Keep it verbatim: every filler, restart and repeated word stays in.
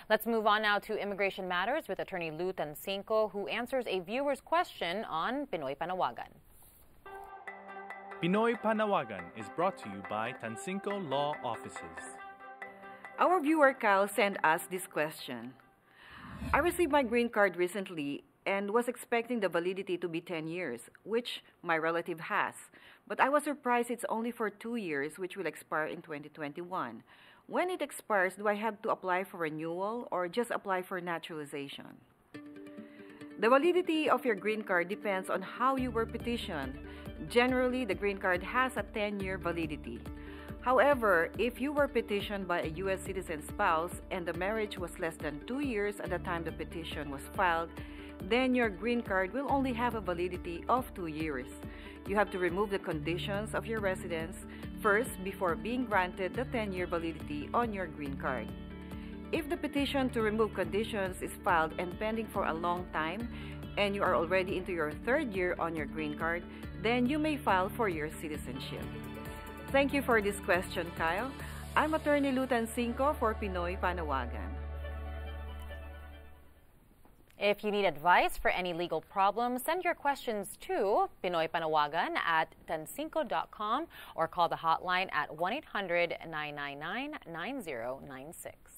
Let's move on now to Immigration Matters with Attorney Lou Tansinko, who answers a viewer's question on Pinoy Panawagan. Pinoy Panawagan is brought to you by Tansinko Law Offices. Our viewer Kyle sent us this question. I received my green card recently and was expecting the validity to be ten years, which my relative has. But I was surprised it's only for two years, which will expire in twenty twenty-one. When it expires, do I have to apply for renewal or just apply for naturalization? The validity of your green card depends on how you were petitioned. Generally, the green card has a ten-year validity. However, if you were petitioned by a U S citizen spouse and the marriage was less than two years at the time the petition was filed, then your green card will only have a validity of two years. You have to remove the conditions of your residence first before being granted the ten-year validity on your green card. If the petition to remove conditions is filed and pending for a long time, and you are already into your third year on your green card, then you may file for your citizenship. Thank you for this question, Kyle. I'm Attorney Lou Tansinko for Pinoy Panawagan. If you need advice for any legal problems, send your questions to Pinoy Panawagan at tansinko dot com or call the hotline at one eight hundred, nine nine nine, nine zero nine six.